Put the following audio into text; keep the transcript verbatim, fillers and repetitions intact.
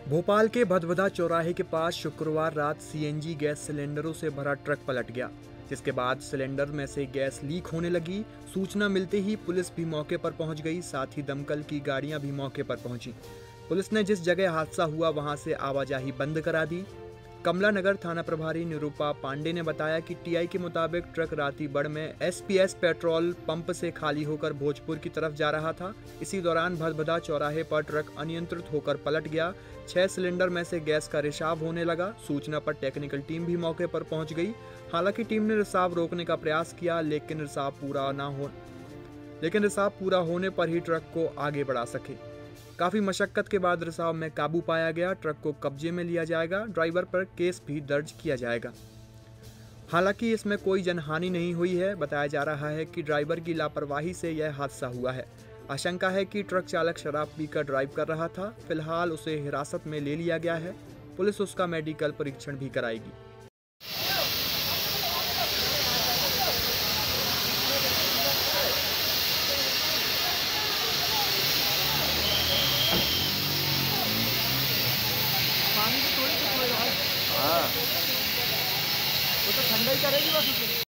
भोपाल के भदभदा चौराहे के पास शुक्रवार रात सीएनजी गैस सिलेंडरों से भरा ट्रक पलट गया, जिसके बाद सिलेंडर में से गैस लीक होने लगी। सूचना मिलते ही पुलिस भी मौके पर पहुंच गई, साथ ही दमकल की गाड़ियां भी मौके पर पहुंची। पुलिस ने जिस जगह हादसा हुआ वहां से आवाजाही बंद करा दी। कमला नगर थाना प्रभारी निरूपा पांडे ने बताया कि टीआई के मुताबिक ट्रक रातीबड़ में एसपीएस पेट्रोल पंप से खाली होकर भोजपुर की तरफ जा रहा था। इसी दौरान भदभदा चौराहे पर ट्रक अनियंत्रित होकर पलट गया। छह सिलेंडर में से गैस का रिसाव होने लगा। सूचना पर टेक्निकल टीम भी मौके पर पहुंच गई। हालांकि टीम ने रिसाव रोकने का प्रयास किया, लेकिन रिसाव पूरा ना हो लेकिन रिसाव पूरा होने पर ही ट्रक को आगे बढ़ा सके। काफी मशक्कत के बाद रिसाव में काबू पाया गया। ट्रक को कब्जे में लिया जाएगा। ड्राइवर पर केस भी दर्ज किया जाएगा। हालांकि इसमें कोई जनहानि नहीं हुई है। बताया जा रहा है कि ड्राइवर की लापरवाही से यह हादसा हुआ है। आशंका है कि ट्रक चालक शराब पीकर ड्राइव कर रहा था। फिलहाल उसे हिरासत में ले लिया गया है। पुलिस उसका मेडिकल परीक्षण भी कराएगी। पानी तो थोड़ी कुछ होएगा। हाँ, वो तो ठंडा ही करेगी बस उसे।